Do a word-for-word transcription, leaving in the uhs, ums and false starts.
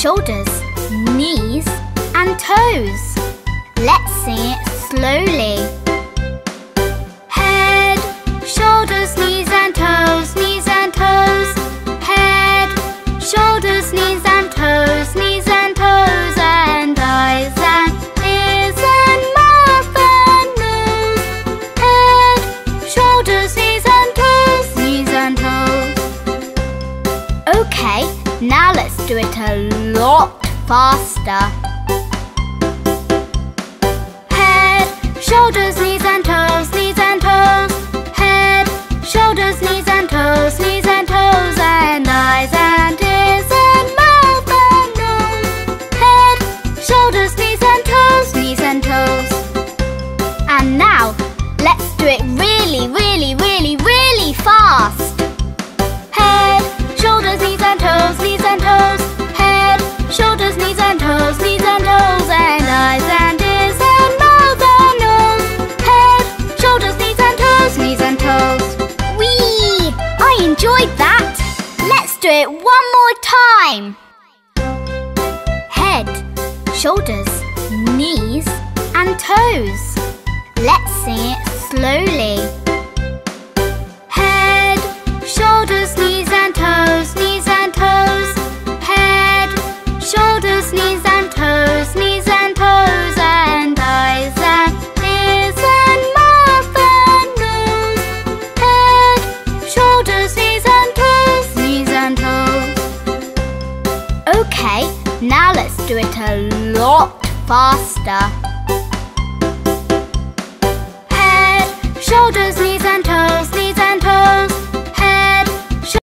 shoulders, knees and toes. Let's sing it slowly. Head, shoulders, knees and toes, knees and toes. Head, shoulders, knees and toes, knees and toes. And eyes and ears and mouth and nose. Head, shoulders, knees and toes, knees and toes. Okay, now let's do it a lot faster. Head, shoulders, knees and toes, knees and toes. Head, shoulders, knees and toes, knees and toes. And eyes and ears and mouth and nose. Head, shoulders, knees and toes, knees and toes. And now, let's do it really, really, really, really fast. Head, shoulders, knees and toes, knees and toes. Head, shoulders, knees and toes, knees and toes. And eyes and ears and mouth and nose. Head, shoulders, knees and toes, knees and toes. Whee! I enjoyed that. Let's do it one more time. Head, shoulders, knees and toes. Let's sing it slowly. Head, shoulders, knees and toes, knees and toes. Head, shoulders, knees and toes, knees and toes. And eyes and ears and mouth and nose. Head, shoulders, knees and toes, knees and toes. Okay, now let's do it a lot faster.